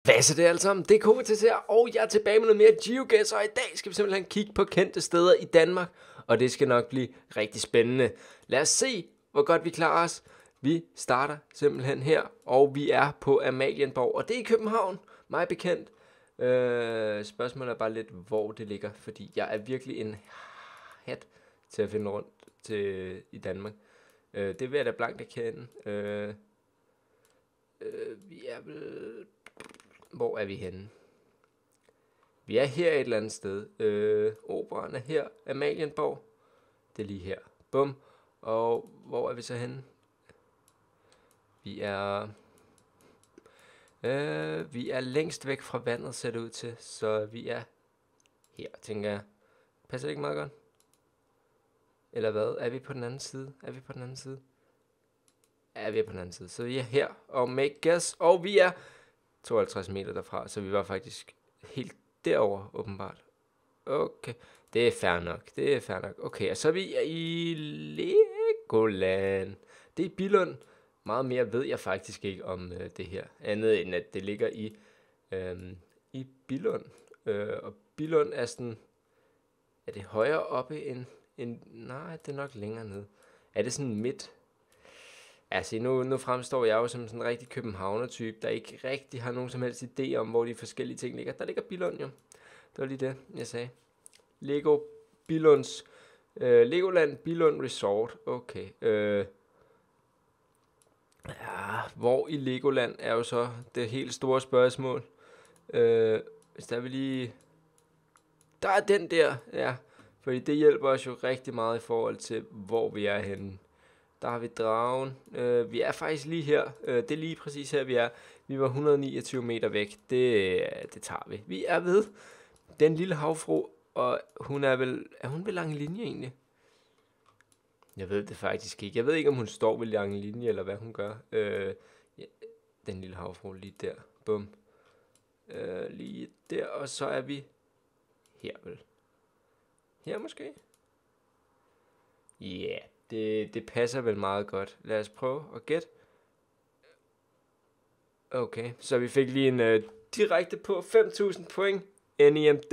Hvad så det alle sammen? Det er KTC her, og jeg er tilbage med noget mere GeoGuess, og i dag skal vi simpelthen kigge på kendte steder i Danmark, og det skal nok blive rigtig spændende. Lad os se, hvor godt vi klarer os. Vi starter simpelthen her, og vi er på Amalienborg, og det er i København, mig bekendt. Spørgsmålet er bare lidt, hvor det ligger, fordi jeg er virkelig en hat til at finde rundt i Danmark. Det vil jeg da blankt erkende. Vi er vel... Hvor er vi henne? Vi er her et eller andet sted. Operaen er her. Amalienborg. Det er lige her. Bum. Og hvor er vi så henne? Vi er længst væk fra vandet, ser det ud til. Så vi er her, tænker jeg. Passer det ikke meget godt? Eller hvad? Er vi på den anden side? Ja, vi er på den anden side. Så vi er her og make guess. Og vi er 52 meter derfra, så vi var faktisk helt derover åbenbart. Okay, det er fair nok. Okay, og så er vi i Legoland. Det er i Billund. Meget mere ved jeg faktisk ikke om det her. Andet end at det ligger i Billund. Og Billund er sådan... Er det højere oppe end... Nej, det er nok længere nede. Er det sådan midt... Altså, nu fremstår jeg jo som sådan en rigtig københavner-type, der ikke rigtig har nogen som helst idé om, hvor de forskellige ting ligger. Der ligger Billund jo. Det var lige det, jeg sagde. Legoland Billund Resort. Okay. Hvor i Legoland er jo så det helt store spørgsmål. Hvis der vil lige... Der er den der, ja. Fordi det hjælper os jo rigtig meget i forhold til, hvor vi er henne. Der har vi dragen. Vi er faktisk lige her. Det er lige præcis her, vi er. Vi var 129 meter væk. Det tager vi. Vi er ved den lille havfru, og hun er ved lang linje egentlig? Jeg ved det faktisk ikke. Jeg ved ikke, om hun står ved lang linje, eller hvad hun gør. Ja, den lille havfru lige der. Bum. Lige der, og så er vi her vel. Her måske? Ja. Yeah. Det passer vel meget godt. Lad os prøve at gætte. Okay, så vi fik lige en direkte på 5.000 point. NEMD.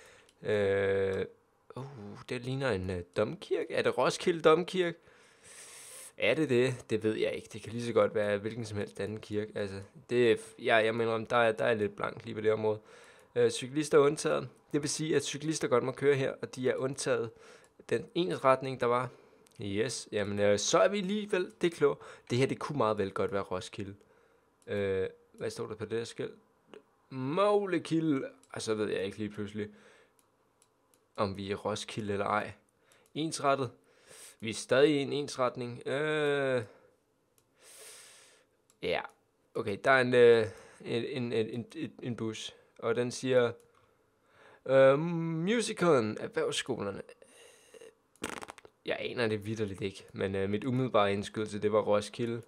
Det ligner en domkirke. Er det Roskilde Domkirke? Er det det? Det ved jeg ikke. Det kan lige så godt være hvilken som helst anden kirke. Altså, jeg mener om, der er lidt blank lige på det område. Cyklister er undtaget. Det vil sige, at cyklister godt må køre her, og de er undtaget den ensretning, der var. Yes, jamen så er vi alligevel, det er klogt. Det her, det kunne meget vel godt være Roskilde. Hvad står der på det her skilt? Målekilde. Så ved jeg ikke lige pludselig, om vi er Roskilde eller ej. Ensrettet. Vi er stadig i en ensretning. Ja, okay, der er en bus, og den siger Musicalen, erhvervsskolerne. Jeg aner det vitterligt ikke, men mit umiddelbare indskydelse, det var Roskilde.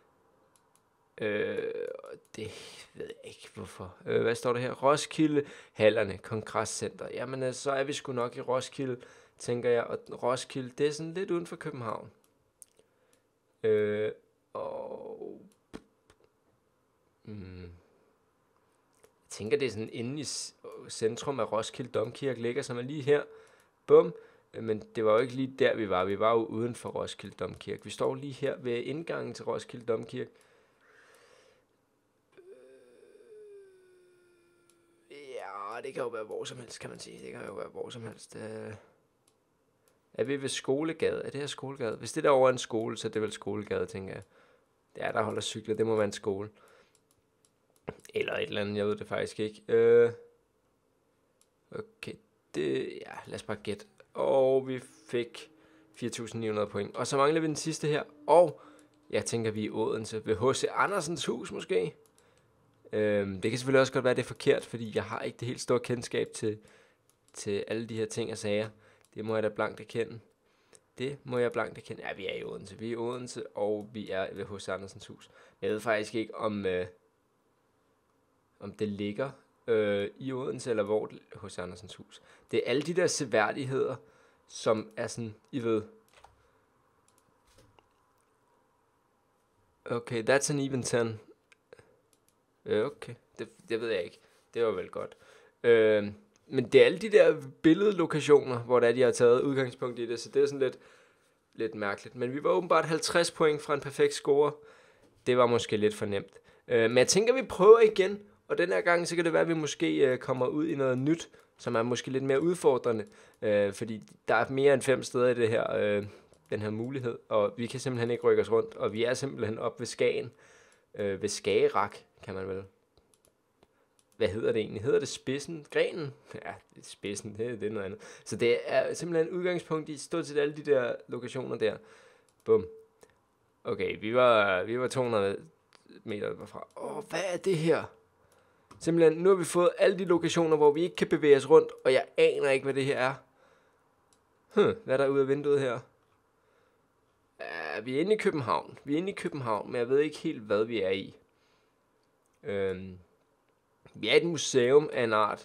Det ved jeg ikke, hvorfor. Hvad står der her? Roskilde, Hallerne, Kongresscenter. Jamen, så er vi sgu nok i Roskilde, tænker jeg. Og Roskilde, det er sådan lidt uden for København. Jeg tænker, det er sådan inde i centrum af Roskilde Domkirke, ligger som er lige her. Bum. Men det var jo ikke lige der, vi var. Vi var jo uden for Roskilde Domkirke. Vi står lige her ved indgangen til Roskilde Domkirke. Ja, det kan jo være hvor som helst, kan man sige. Det kan jo være hvor som helst. Er vi ved Skolegade? Er det her Skolegade? Hvis det derovre er en skole, så er det vel Skolegade, tænker jeg. Det er der holder cykler. Det må være en skole. Eller et eller andet, jeg ved det faktisk ikke. Okay, lad os bare gætte. Og vi fik 4.900 point. Og så mangler vi den sidste her. Og jeg tænker, vi er i Odense. Ved H.C. Andersens hus måske. Det kan selvfølgelig også godt være, det er forkert, fordi jeg har ikke det helt store kendskab til alle de her ting og sager. Det må jeg da blankt erkende. Ja, vi er i Odense. Vi er i Odense, og vi er ved H.C. Andersens hus. Jeg ved faktisk ikke, om det ligger i Odense, eller hvor hos Andersens hus. Det er alle de der seværdigheder, som er sådan, I ved. Okay, that's an even 10. Okay, Det ved jeg ikke. Det var vel godt. Men det er alle de der billedlokationer, hvor de har taget udgangspunkt i det, så det er sådan lidt mærkeligt. Men vi var åbenbart 50 point fra en perfekt score. Det var måske lidt for nemt. Men jeg tænker, vi prøver igen, og den her gang, så kan det være, at vi måske kommer ud i noget nyt, som er måske lidt mere udfordrende, fordi der er mere end 5 steder i det her, den her mulighed, og vi kan simpelthen ikke rykke os rundt, og vi er simpelthen op ved Skagen, ved Skagerak, kan man vel. Hvad hedder det egentlig? Hedder det spidsen? Grenen? Ja, spidsen, det er noget andet. Så det er simpelthen udgangspunkt i stort set alle de der lokationer der. Bum. Okay, vi var 200 meter derfra. Hvad er det her? Simpelthen, nu har vi fået alle de lokationer, hvor vi ikke kan bevæge os rundt, og jeg aner ikke, hvad det her er. Hvad er der ude af vinduet her? Vi er inde i København. Men jeg ved ikke helt, hvad vi er i. Vi er et museum af en art.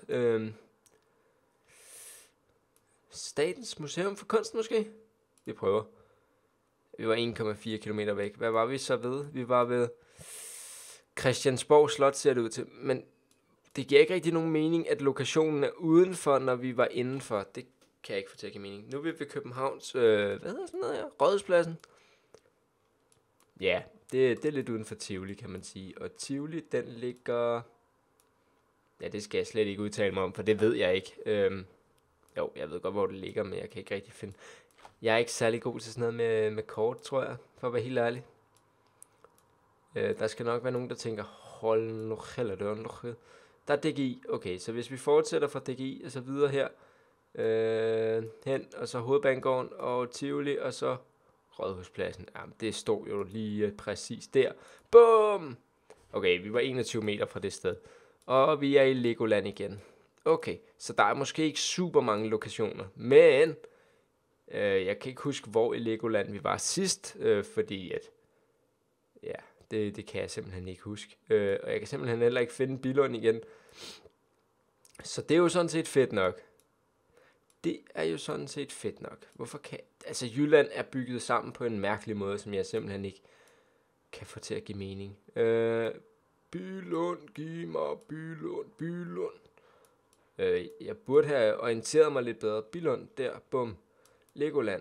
Statens Museum for Kunst måske? Vi prøver. Vi var 1,4 kilometer væk. Hvad var vi så ved? Vi var ved Christiansborg Slot, ser det ud til. Men det giver ikke rigtig nogen mening, at lokationen er udenfor, når vi var indenfor. Det kan jeg ikke få til at give mening. Nu er vi ved Københavns, hvad hedder sådan noget her? Rådhuspladsen. Ja, det er lidt uden for Tivoli, kan man sige. Og Tivoli, den ligger... Ja, det skal jeg slet ikke udtale mig om, for det ved jeg ikke. Jo, jeg ved godt, hvor det ligger, men jeg kan ikke rigtig finde... Jeg er ikke særlig god til sådan noget med kort, tror jeg, for at være helt ærlig. Der skal nok være nogen, der tænker, hold nu heller døren. Der er DGI. Okay, så hvis vi fortsætter fra DGI og så videre her, hen, og så Hovedbanegården og Tivoli, og så Rådhuspladsen. Jamen, det stod jo lige præcis der. Bum! Okay, vi var 21 meter fra det sted. Og vi er i Legoland igen. Okay, så der er måske ikke super mange lokationer, men jeg kan ikke huske, hvor i Legoland vi var sidst, fordi at, ja, det kan jeg simpelthen ikke huske. Og jeg kan simpelthen heller ikke finde Billund igen. Så det er jo sådan set fedt nok. Hvorfor kan... Altså, Jylland er bygget sammen på en mærkelig måde, som jeg simpelthen ikke kan få til at give mening. Billund, giv mig Billund. Jeg burde have orienteret mig lidt bedre. Billund, der, bum. Legoland.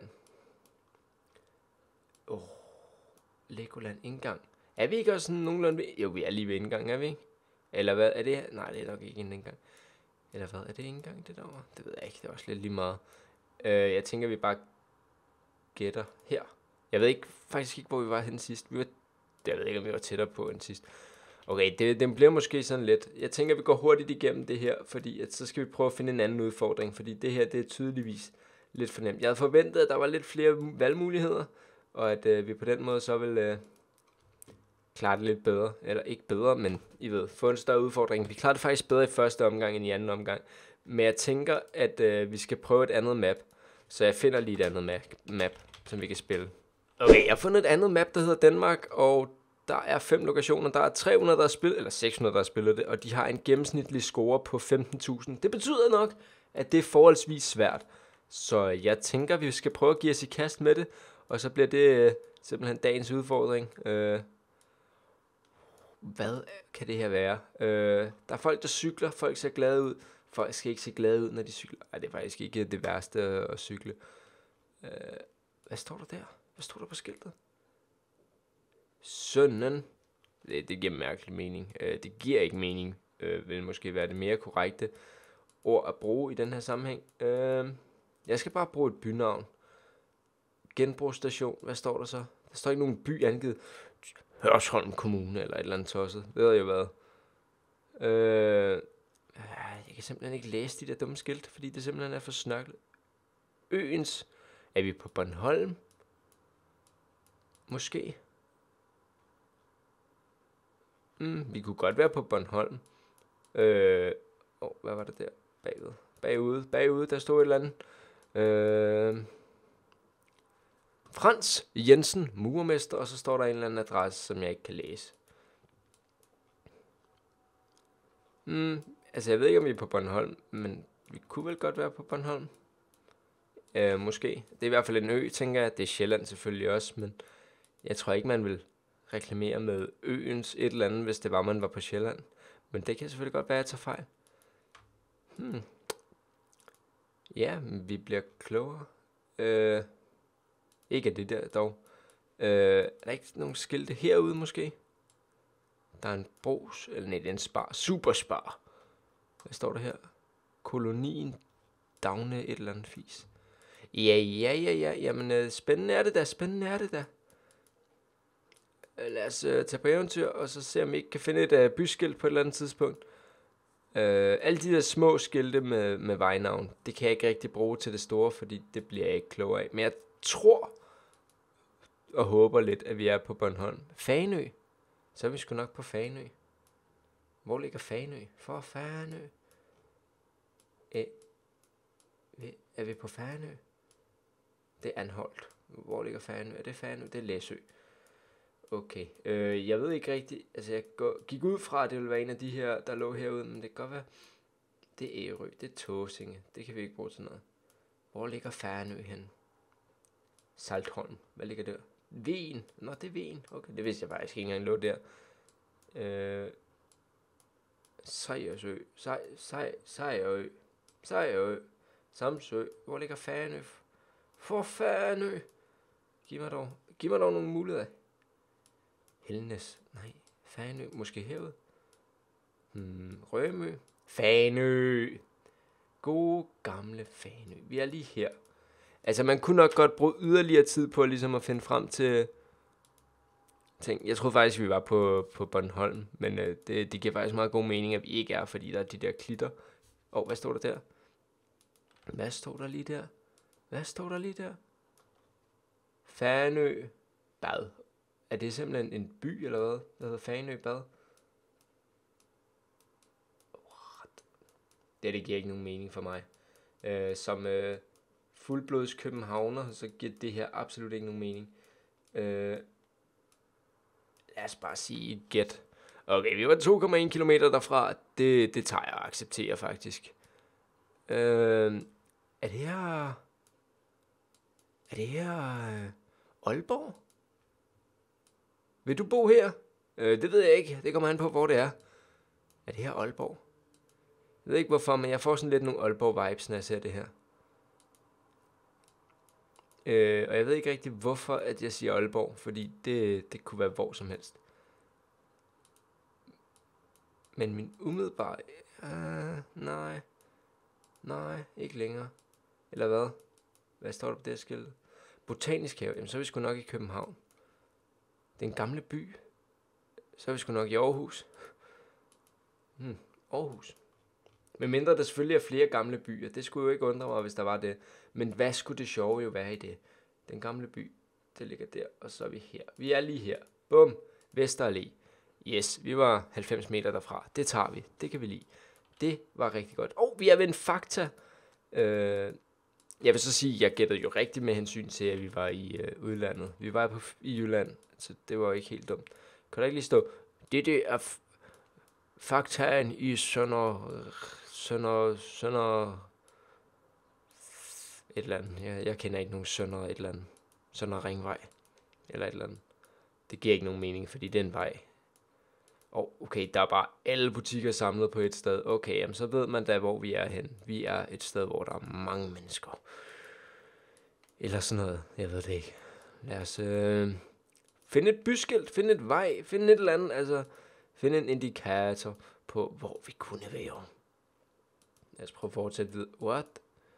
Legoland indgang. Er vi ikke også sådan nogenlunde ved... Jo, vi er lige ved indgang, er vi ikke? Eller hvad, er det... Nej, det er nok ikke en indgang. Eller hvad, er det indgang, det derovre? Det ved jeg ikke, det er også lidt lige meget. Jeg tænker, vi bare gætter her. Jeg ved faktisk ikke, hvor vi var henne sidst. Jeg ved ikke, om vi var tættere på end sidst. Okay, det bliver måske sådan lidt. Jeg tænker, vi går hurtigt igennem det her, fordi at så skal vi prøve at finde en anden udfordring, fordi det her, det er tydeligvis lidt for nemt. Jeg havde forventet, at der var lidt flere valgmuligheder, og at vi på den måde så vil klare det lidt bedre. Eller ikke bedre, men I ved, få en større udfordring. Vi klarede det faktisk bedre i første omgang end i anden omgang. Men jeg tænker, at vi skal prøve et andet map, så jeg finder lige et andet map, som vi kan spille. Okay, jeg har fundet et andet map, der hedder Danmark, og der er 5 lokationer. Der er 300, der har spillet, eller 600, der har spillet det, og de har en gennemsnitlig score på 15.000. Det betyder nok, at det er forholdsvis svært. Så jeg tænker, vi skal prøve at give os i kast med det, og så bliver det simpelthen dagens udfordring. Hvad kan det her være? Der er folk, der cykler. Folk ser glade ud. Folk skal ikke se glade ud, når de cykler. Ej, det er faktisk ikke det værste at cykle. Hvad står der der? Hvad står der på skiltet? Sønnen. Det giver mærkelig mening. Det giver ikke mening. Vil måske være det mere korrekte ord at bruge i den her sammenhæng. Jeg skal bare bruge et bynavn. Genbrugsstation. Hvad står der så? Der står ikke nogen by angivet. Hørsholm Kommune eller et eller andet tosset. Det ved jeg hvad. Jeg kan simpelthen ikke læse de der dumme skilte, fordi det simpelthen er for snørklet. Øens. Er vi på Bornholm? Måske. Vi kunne godt være på Bornholm. Hvad var det der? Bagude, der stod et eller andet. Frans Jensen, murermester, og så står der en eller anden adresse, som jeg ikke kan læse. Altså, jeg ved ikke, om vi er på Bornholm, men vi kunne vel godt være på Bornholm. Måske. Det er i hvert fald en ø, tænker jeg. Det er Sjælland selvfølgelig også, men jeg tror ikke, man vil reklamere med øens et eller andet, hvis det var, man var på Sjælland. Men det kan selvfølgelig godt være, at jeg tager fejl. Ja, men vi bliver klogere. Ikke af det der dog. Er der ikke nogen skilte herude måske? Der er en brus, eller nej, det er en spar. Superspar. Hvad står der her? Kolonien Dagne et eller andet fis. Ja. Jamen, spændende er det da. Lad os tage på eventyr, og så se om vi ikke kan finde et byskilt på et eller andet tidspunkt. Alle de der små skilte med vejnavn, det kan jeg ikke rigtig bruge til det store, fordi det bliver jeg ikke klogere af. Men jeg tror og håber lidt, at vi er på Bornholm. Fanø. Så er vi sgu nok på Fanø. Hvor ligger Fanø? For Fanø. Er vi på Fanø? Det er Anholt. Hvor ligger Fanø? Er det Fanø? Det er Læsø. Okay. Jeg ved ikke rigtigt. Altså, jeg gik ud fra, at det ville være en af de her, der lå herude. Men det kan godt være. Det er Ærø. Det er Tåsinge. Det kan vi ikke bruge til noget. Hvor ligger Fanø hen? Saltholm. Hvad ligger der? Ven. Nå, det er Ven. Okay, det vidste jeg faktisk ikke engang lå der. Sejersø. Sejerø. Samsø. Hvor ligger Fanø? For Fanø. Giv mig dog nogle muligheder. Helnes. Nej. Fanø. Måske herude. Rømø. Fanø. Gode gamle Fanø. Vi er lige her. Altså, man kunne nok godt bruge yderligere tid på ligesom at finde frem til ting. Jeg troede faktisk, vi var på Bornholm, men det giver faktisk meget god mening, at vi ikke er, fordi der er de der klitter. Hvad står der der? Hvad står der lige der? Fanø Bad. Er det simpelthen en by, eller hvad? Der hedder Fanø Bad. Det giver ikke nogen mening for mig. Som fuldblods københavner, så giver det her absolut ikke nogen mening. Lad os bare sige et gæt. Okay, vi var 2,1 kilometer derfra. Det tager jeg og accepterer faktisk. Er det her Aalborg? Vil du bo her? Det ved jeg ikke. Det kommer an på, hvor det er. Er det her Aalborg? Jeg ved ikke hvorfor, men jeg får sådan lidt nogle Aalborg-vibes, når jeg ser det her. Og jeg ved ikke rigtig, hvorfor at jeg siger Aalborg, fordi det kunne være hvor som helst. Men min umiddelbare... Nej, ikke længere. Eller hvad? Hvad står der på det skilt? Botanisk have. Jamen, så er vi sgu nok i København. Det er en gamle by. Så er vi sgu nok i Aarhus. Aarhus. Men mindre der selvfølgelig er flere gamle byer. Det skulle jo ikke undre mig, hvis der var det. Men hvad skulle det sjove jo være i det? Den gamle by, det ligger der, og så er vi her. Vi er lige her. Bum. Vesterallé. Yes, vi var 90 meter derfra. Det tager vi. Det kan vi lide. Det var rigtig godt. Vi er ved en Fakta. Jeg vil så sige, jeg gættede jo rigtigt med hensyn til, at vi var i udlandet. Vi var i Jylland, så det var ikke helt dumt. Kan der ikke lige stå, det er Faktaen i Sønder et eller andet. Jeg kender ikke nogen Sønder et eller andet. Sønder Ringvej. Eller et eller andet. Det giver ikke nogen mening, fordi det er en vej. Okay, der er bare alle butikker samlet på et sted. Okay, jamen så ved man da, hvor vi er hen. Vi er et sted, hvor der er mange mennesker. Eller sådan noget. Jeg ved det ikke. Lad os finde et byskilt, finde et vej, finde et eller andet. Altså, finde en indikator på, hvor vi kunne være. Lad os prøve at fortsætte videre. What?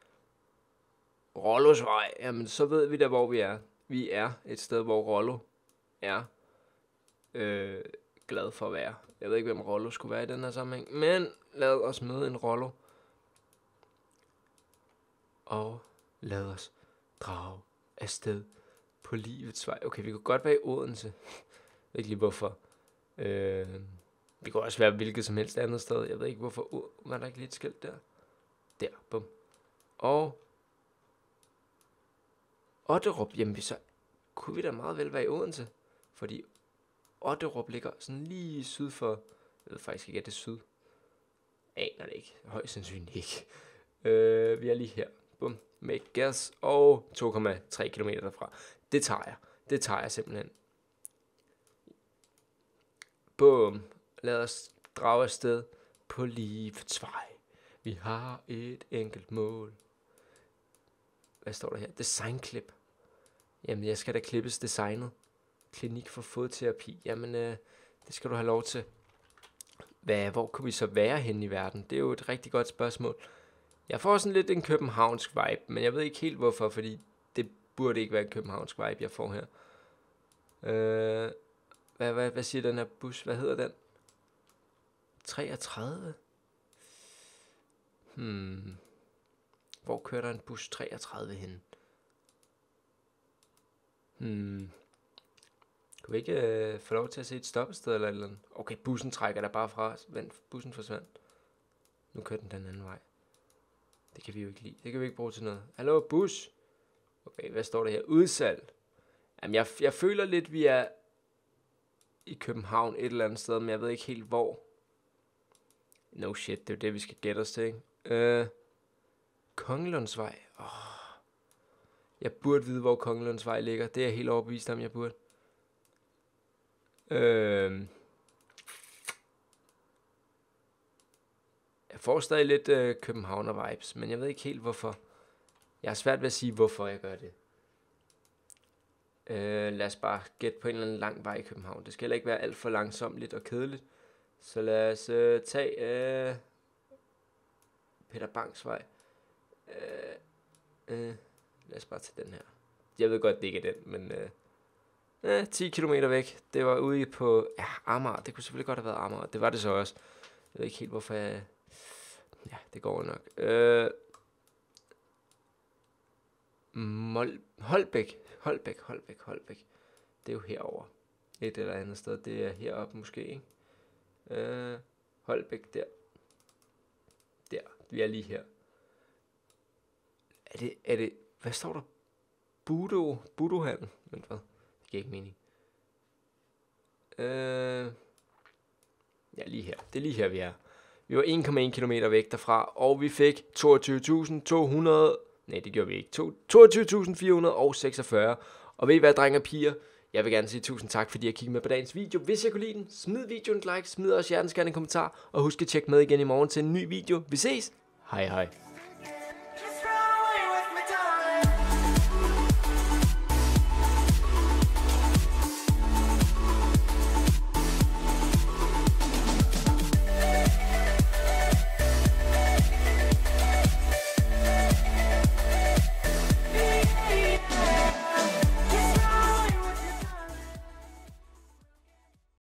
Rollos vej. Jamen, så ved vi da, hvor vi er. Vi er et sted, hvor Rollo er glad for at være. Jeg ved ikke, hvem Rollo skulle være i den her sammenhæng. Men lad os møde en Rollo. Og lad os drage afsted på livets vej. Okay, vi kunne godt være i Odense. Jeg ved ikke lige hvorfor. Vi kunne også være hvilket som helst andet sted. Jeg ved ikke hvorfor. Var der ikke lidt skilt der? Der, bum. Og Otterup, jamen så kunne vi da meget vel være i Odense. Fordi Otterup ligger sådan lige syd for... Jeg ved faktisk ikke, at det er syd. Aner det ikke. Højst sandsynligt ikke. Vi er lige her. Bum. Med gas og 2,3 km derfra. Det tager jeg. Det tager jeg simpelthen. Bum. Lad os drage afsted på livets vej. Vi har et enkelt mål. Hvad står der her? Designklip. Jamen, jeg skal da klippes designet. Klinik for fodterapi. Jamen, det skal du have lov til. Hvor kunne vi så være henne i verden? Det er jo et rigtig godt spørgsmål. Jeg får sådan lidt en københavnsk vibe, men jeg ved ikke helt hvorfor, fordi det burde ikke være en københavnsk vibe, jeg får her. Hvad siger den her bus? Hvad hedder den? 33? Hvor kører der en bus 33 hen? Kunne vi ikke få lov til at se et stoppested eller et eller andet? Okay, bussen trækker der bare fra. Vent, bussen forsvandt. Nu kører den anden vej. Det kan vi jo ikke lide. Det kan vi ikke bruge til noget. Hallo, bus? Okay, hvad står der her? Udsalg. Jamen, jeg føler lidt, vi er i København et eller andet sted, men jeg ved ikke helt hvor. No shit, det er jo det, vi skal gætte os til, ikke? Kongelundsvej. Jeg burde vide, hvor Kongelundsvej ligger. Det er jeg helt overbevist om, jeg burde. Jeg får stadig lidt Københavner-vibes, men jeg ved ikke helt, hvorfor. Jeg har svært ved at sige, hvorfor jeg gør det. Lad os bare gætte på en eller anden lang vej i København. Det skal heller ikke være alt for langsomligt og kedeligt. Så lad os tage Peter Bangs Vej. Lad os bare tage den her. Jeg ved godt, det ikke er den, men 10 km væk. Det var ude på Amager. Det kunne selvfølgelig godt have været Amager. Det var det så også. Jeg ved ikke helt, hvorfor jeg... Ja, det går nok. Holbæk. Det er jo herover. Et eller andet sted. Det er heroppe måske, ikke? Holbæk der. Der. Vi er lige her. Er det... Hvad står der? Budohandel? Vent, hvad? Det giver ikke mening. Ja, lige her. Det er lige her, vi er. Vi var 1,1 km væk derfra, og vi fik 22.200... Nej, det gjorde vi ikke. 22.446. Og ved I hvad, drenge og piger? Jeg vil gerne sige tusind tak, fordi jeg kiggede med på dagens video. Hvis jeg kunne lide den, smid videoen et like, smid også hjertens gerne en kommentar, og husk at tjekke med igen i morgen til en ny video. Vi ses! Hej hej!